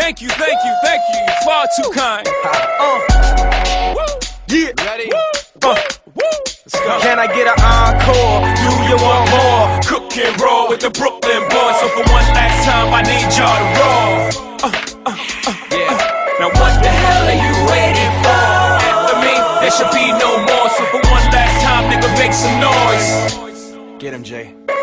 Thank you, thank you, thank you. You're far too kind. Yeah. Ready? Let's go. Can I get an encore? Do you want more? Cook and roll with the Brooklyn boys. So for one last time, I need y'all to roll. Yeah. Now what the hell are you waiting for? After me, there should be no more. So for one last time, nigga, make some noise. Get him, Jay.